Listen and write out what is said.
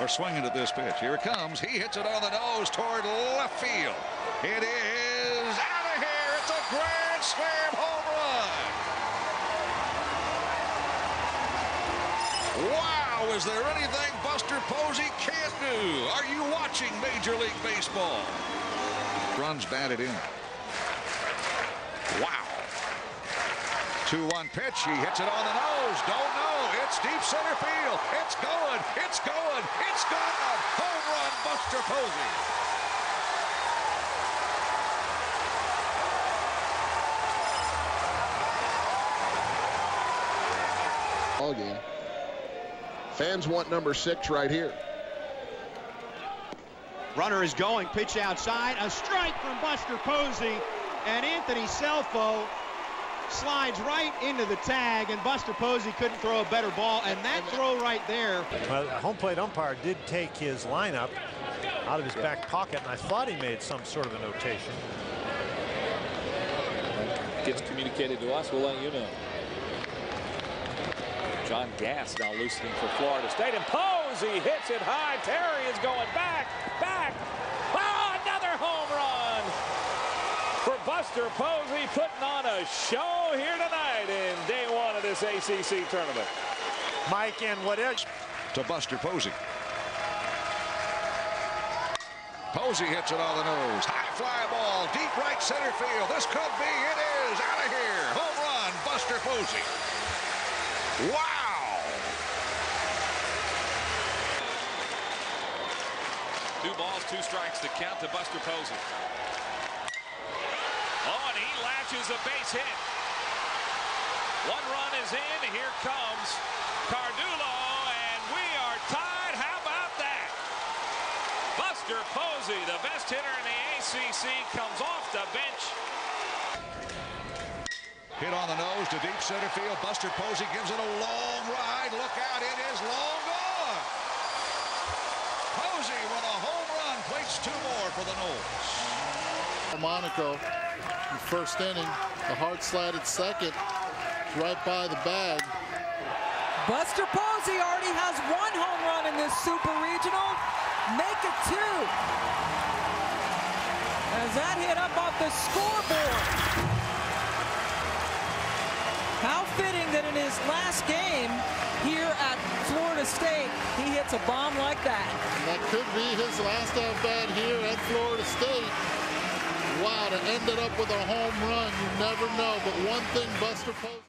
for swinging at this pitch. Here it comes. He hits it on the nose toward left field. It is out of here. It's a grand slam home run. Wow, is there anything Buster Posey can't do? Are you watching Major League Baseball? Runs batted in. Wow. 2-1 pitch. He hits it on the nose. Don't know. It's deep center field. It's going. It's going. It's gone. Home run, Buster Posey. Ball game. Fans want number 6 right here. Runner is going. Pitch outside. A strike from Buster Posey. And Anthony Selfo slides right into the tag, and Buster Posey couldn't throw a better ball, and that throw right there. Well, the home plate umpire did take his lineup out of his back pocket, and I thought he made some sort of a notation. Gets communicated to us, we'll let you know. John Gass now loosening for Florida State, and Posey hits it high. Terry is going back. Oh, another home run for Buster Posey, putting on a show here tonight in day 1 of this ACC tournament. Mike, and what is to Buster Posey. Posey hits it on the nose. High fly ball, deep right center field. This could be, it is, out of here. Home run, Buster Posey. Wow. 2 balls, 2 strikes to count to Buster Posey. Oh, and he latches a base hit. 1 run is in. Here comes Cardullo, and we are tied. How about that? Buster Posey, the best hitter in the ACC, comes off the bench. Hit on the nose to deep center field. Buster Posey gives it a long ride. Look out, it is long gone. Posey with a home run, plates 2 more for the Noles. Monaco, the first inning, the hard slatted second, right by the bag. Buster Posey already has 1 home run in this Super Regional. Make it 2. As that hit up off the scoreboard. How fitting that in his last game here at Florida State, he hits a bomb like that. And that could be his last at-bat here at Florida State. Wow, to end it up with a home run, you never know. But one thing Buster Posey